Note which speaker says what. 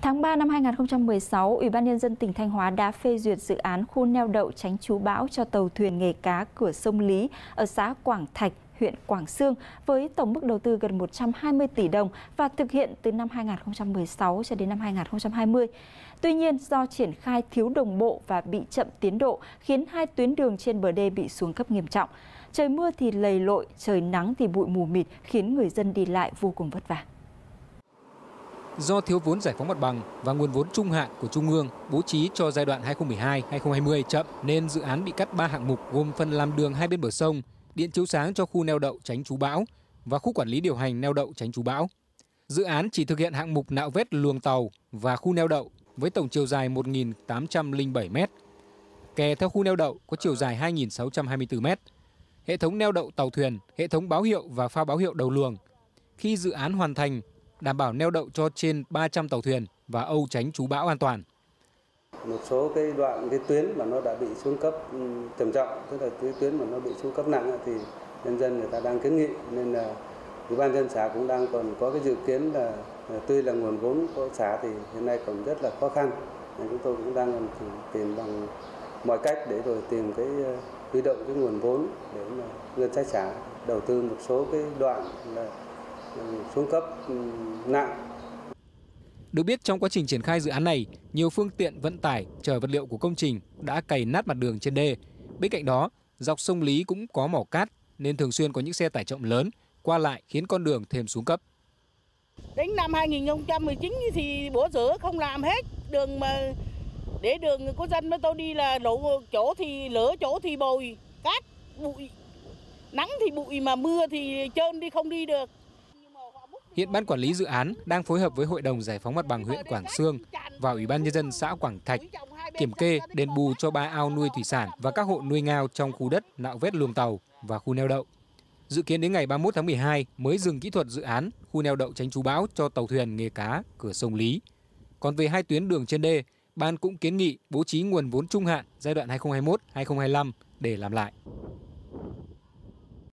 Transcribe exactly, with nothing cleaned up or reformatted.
Speaker 1: Tháng ba năm hai nghìn không trăm mười sáu, Ủy ban Nhân dân tỉnh Thanh Hóa đã phê duyệt dự án khu neo đậu tránh trú bão cho tàu thuyền nghề cá cửa sông Lý ở xã Quảng Thạch, huyện Quảng Xương với tổng mức đầu tư gần một trăm hai mươi tỷ đồng và thực hiện từ năm hai nghìn không trăm mười sáu cho đến năm hai nghìn không trăm hai mươi. Tuy nhiên, do triển khai thiếu đồng bộ và bị chậm tiến độ khiến hai tuyến đường trên bờ đê bị xuống cấp nghiêm trọng. Trời mưa thì lầy lội, trời nắng thì bụi mù mịt khiến người dân đi lại vô cùng vất vả.
Speaker 2: Do thiếu vốn giải phóng mặt bằng và nguồn vốn trung hạn của Trung ương bố trí cho giai đoạn hai nghìn không trăm mười hai đến hai nghìn không trăm hai mươi chậm nên dự án bị cắt ba hạng mục gồm phần làm đường hai bên bờ sông, điện chiếu sáng cho khu neo đậu tránh trú bão và khu quản lý điều hành neo đậu tránh trú bão. Dự án chỉ thực hiện hạng mục nạo vét luồng tàu và khu neo đậu với tổng chiều dài một nghìn tám trăm lẻ bảy mét. Kè theo khu neo đậu có chiều dài hai nghìn sáu trăm hai mươi tư mét. Hệ thống neo đậu tàu thuyền, hệ thống báo hiệu và phao báo hiệu đầu luồng. Khi dự án hoàn thành, đảm bảo neo đậu cho trên ba trăm tàu thuyền và âu tránh trú bão an toàn.
Speaker 3: Một số cái đoạn cái tuyến mà nó đã bị xuống cấp trầm trọng, tức là cái tuyến mà nó bị xuống cấp nặng thì nhân dân người ta đang kiến nghị, nên là Ủy ban nhân dân xã cũng đang còn có cái dự kiến là tuy là nguồn vốn của xã thì hiện nay còn rất là khó khăn, nên chúng tôi cũng đang tìm bằng mọi cách để rồi tìm cái huy động cái nguồn vốn để mà ngân sách xã đầu tư một số cái đoạn là xuống cấp nặng.
Speaker 2: Được biết trong quá trình triển khai dự án này, nhiều phương tiện vận tải chở vật liệu của công trình đã cày nát mặt đường trên đê. Bên cạnh đó, dọc sông Lý cũng có mỏ cát nên thường xuyên có những xe tải trọng lớn qua lại khiến con đường thêm xuống cấp.
Speaker 4: Đến năm hai nghìn không trăm mười chín thì bữa rửa không làm hết đường, mà để đường của dân với tôi đi là lộ chỗ thì lửa, chỗ thì bồi cát, bụi, nắng thì bụi mà mưa thì trơn đi không đi được.
Speaker 2: Hiện Ban Quản lý dự án đang phối hợp với Hội đồng Giải phóng mặt bằng huyện Quảng Xương và Ủy ban Nhân dân xã Quảng Thạch kiểm kê đền bù cho ba ao nuôi thủy sản và các hộ nuôi ngao trong khu đất nạo vét luồng tàu và khu neo đậu. Dự kiến đến ngày ba mươi mốt tháng mười hai mới dừng kỹ thuật dự án khu neo đậu tránh trú bão cho tàu thuyền nghề cá cửa sông Lý. Còn về hai tuyến đường trên đê, Ban cũng kiến nghị bố trí nguồn vốn trung hạn giai đoạn hai nghìn không trăm hai mươi mốt đến hai nghìn không trăm hai mươi lăm để làm lại.